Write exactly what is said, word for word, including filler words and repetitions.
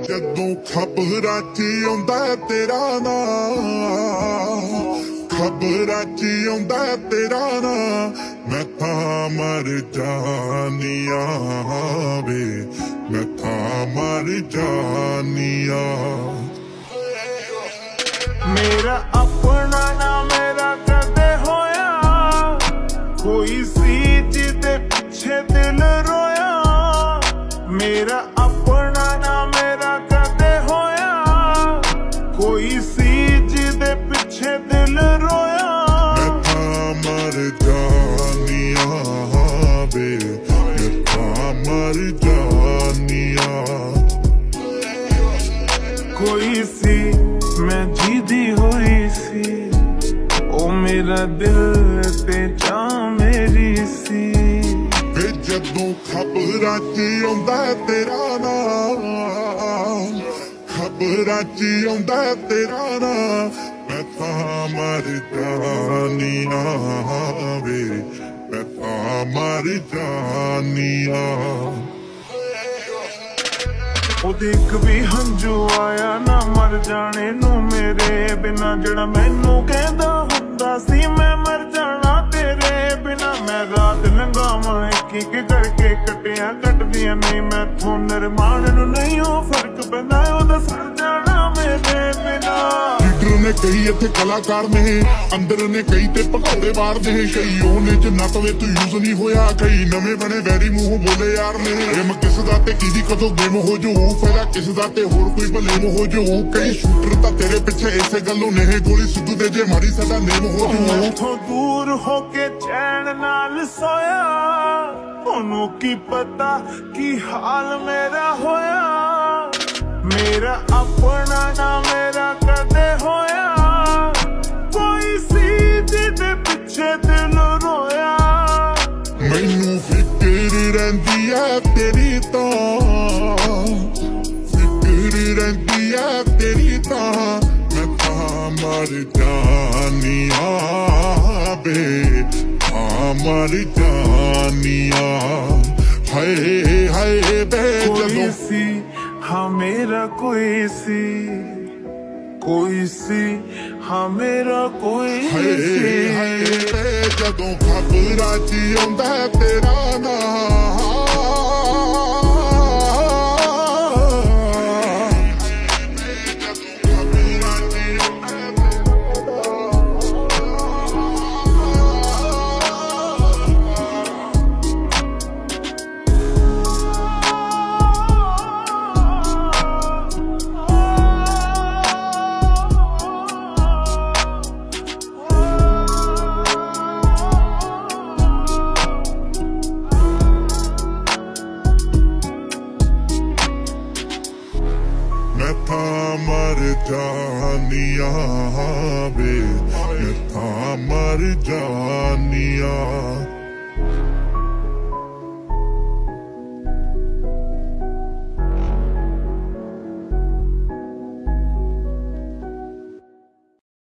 जदों खबरां च आउंदा तेरा नाम, खबरां च आउंदा तेरा नाम, मैं तां मर जानिया वे, मैं तां मर जानिया। मेरा अपना ना मेरा कदे होया, कोई सी जिदे पिछे दिल रोया। मेरा अपना ना मेरा कदे होया, कोई सी जिदे पिछे दिल रोया। मैं तां मर जानिया वे, मैं तां मर जानिया। कोई सी मैं जीदी हुई सी, ओ मेरा दिल ते जा मेरी सी। वे जदों खबरां च आउंदा तेरा नाम, खबरां च आउंदा तेरा नाम, मैं तां मर जानिया वे, मैं तां मर जानिया। ਉਹਦੇ ਇੱਕ ਵੀ ਹੰਝੂ ਆਇਆ ਨਾ ਮਰ ਜਾਣੇ ਨੂੰ ਮੇਰੇ ਬਿਨਾ, ਜਿਹੜਾ ਮੈਨੂੰ ਕਹਿੰਦਾ ਹੁੰਦਾ ਸੀ ਮੈਂ ਮਰ ਜਾਣਾ ਤੇਰੇ ਬਿਨਾ। ਮੈਂ ਰਾਤ ਲੰਘਾਵਾਂ ਇੱਕ ਇੱਕ ਕਰਕੇ ਕੱਟਿਆ ਕੱਟਦੀਆਂ ਨਹੀਂ ਮੈਥੋਂ ਨਿਰਮਾਣ ਨੂੰ ਨਹੀਂ ਉਹ ਫਰਕ ਪੈਂਦਾ ਉਹਦਾ ਸੜ ਜਾਣਾ ਮੇਰੇ ਬਿਨਾ। ਲੀਡਰ ਨੇ ਕਈ ਇੱਥੇ ਕਲਾਕਾਰ ਨੇ, ਅੰਦਰ ਨੇ ਕਈ ਤੇ ਭਗੌੜੇ ਮਾਰਦੇ, ਕਈ ਉਹਨੇ ਚ ਨਾ ਤਵੇ ਤੂੰ ਯੂਜ਼ ਨਹੀਂ ਹੋਇਆ, ਕਈ ਨਵੇਂ ਬਣੇ ਵੈਰੀ ਮੂੰਹ ਬੋਲੇ ਯਾਰ ਨੇ। ਗੇਮ ਕਿਸ ਦਾ ਤੇ ਕਿਹਦੀ ਕਦੋਂ ਗੇਮ ਹੋ ਜੂ, ਫਾਇਦਾ ਕਿਸ ਦਾ ਤੇ ਹੋਰ ਕੋਈ ਭਲੇ ਹੋ ਜੂ। ਕਈ ਸ਼ੂਟਰ ਤਾਂ ਤੇਰੇ ਪਿੱਛੇ ਇਸੇ ਗੱਲੋਂ ਨੇ, ਗੋਲੀ ਸਿੱਧੂ ਦੇ ਜੇ ਮਾਰੀ ਸਾਡਾ ਨੇਮ ਹੋ ਜੂ। ਮੈਥੋਂ ਦੂਰ ਹੋ ਕੇ ਚੈਨ ਨਾਲ ਸੋਇਆ, ਉਹਨੂੰ ਕੀ ਪਤਾ ਕੀ ਹਾਲ ਮੇਰਾ ਹੋਇਆ। ਮੇਰਾ ਆਪਣਾ ਨਾ ਮੇਰਾ ਕਦੇ ਹੋਇਆ, ਕੋਈ ਸੀ ਜਿਹਦੇ ਪਿੱਛੇ ਦਿਲ ਰੋਇਆ। ਮੈਨੂੰ ਫਿਕਰ ਰਹਿੰਦੀ ਐ ਤੇਰੀ ਤਾਂ, ਫਿਕਰ ਰਹਿੰਦੀ ਐ ਤੇਰੀ ਤਾਂ, ਮੈਂ ਤਾਂ ਮਰ ਜਾਨੀਆ ਵੇ, ਤਾਂ ਮਰ ਜਾਨੀਆ। ਹਾਏ ਹਾਏ ਵੇ कोई सी हाँ मेरा कोई सी, कोई सी हाँ मेरा कोई सी। ਹਾਏ ਵੇ ਜਦੋਂ ਖਬਰਾਂ ਚ ਆਉਂਦਾ ਤੇਰਾ ਨਾਮ, मैं तां मर जानिया वे, मैं तां मर जानिया।